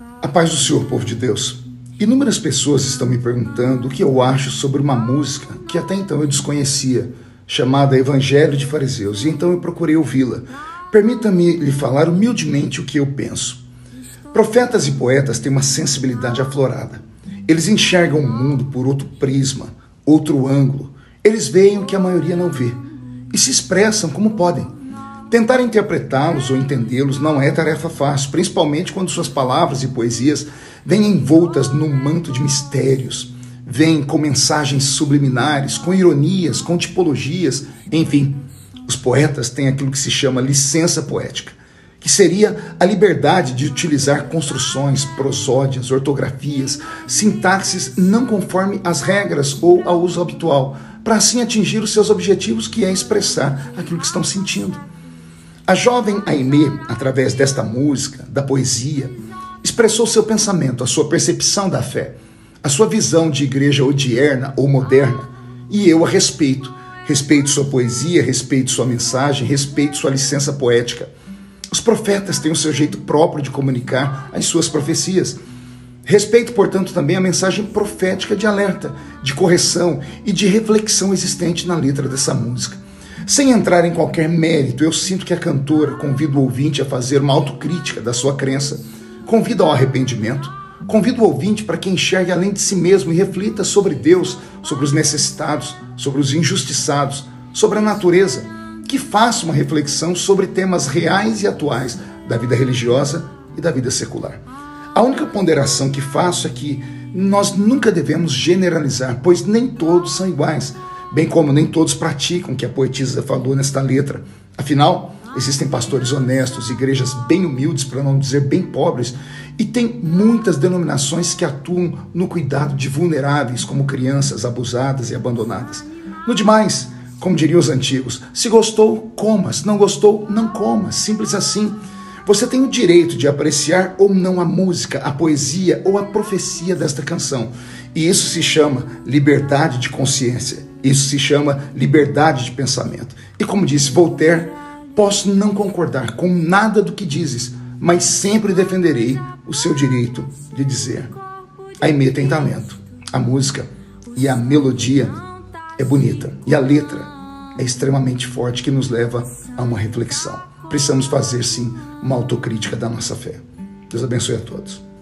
A paz do Senhor, povo de Deus. Inúmeras pessoas estão me perguntando o que eu acho sobre uma música que até então eu desconhecia, chamada Evangelho de Fariseus, e então eu procurei ouvi-la. Permita-me lhe falar humildemente o que eu penso. Profetas e poetas têm uma sensibilidade aflorada. Eles enxergam o mundo por outro prisma, outro ângulo. Eles veem o que a maioria não vê e se expressam como podem. Tentar interpretá-los ou entendê-los não é tarefa fácil, principalmente quando suas palavras e poesias vêm envoltas num manto de mistérios, vêm com mensagens subliminares, com ironias, com tipologias, enfim. Os poetas têm aquilo que se chama licença poética, que seria a liberdade de utilizar construções, prosódias, ortografias, sintaxes não conforme às regras ou ao uso habitual, para assim atingir os seus objetivos, que é expressar aquilo que estão sentindo. A jovem Aimee, através desta música, da poesia, expressou seu pensamento, a sua percepção da fé, a sua visão de igreja odierna ou moderna, e eu a respeito. Respeito sua poesia, respeito sua mensagem, respeito sua licença poética. Os profetas têm o seu jeito próprio de comunicar as suas profecias. Respeito, portanto, também a mensagem profética de alerta, de correção e de reflexão existente na letra dessa música. Sem entrar em qualquer mérito, eu sinto que a cantora convida o ouvinte a fazer uma autocrítica da sua crença, convida ao arrependimento, convida o ouvinte para que enxergue além de si mesmo e reflita sobre Deus, sobre os necessitados, sobre os injustiçados, sobre a natureza, que faça uma reflexão sobre temas reais e atuais da vida religiosa e da vida secular. A única ponderação que faço é que nós nunca devemos generalizar, pois nem todos são iguais, bem como nem todos praticam o que a poetisa falou nesta letra. Afinal, existem pastores honestos, igrejas bem humildes, para não dizer bem pobres, e tem muitas denominações que atuam no cuidado de vulneráveis, como crianças abusadas e abandonadas. No demais, como diriam os antigos, se gostou, coma, se não gostou, não coma, simples assim. Você tem o direito de apreciar ou não a música, a poesia ou a profecia desta canção. E isso se chama liberdade de consciência. Isso se chama liberdade de pensamento. E como disse Voltaire, posso não concordar com nada do que dizes, mas sempre defenderei o seu direito de dizer. Aimee tem talento. A música e a melodia é bonita. E a letra é extremamente forte, que nos leva a uma reflexão. Precisamos fazer, sim, uma autocrítica da nossa fé. Deus abençoe a todos.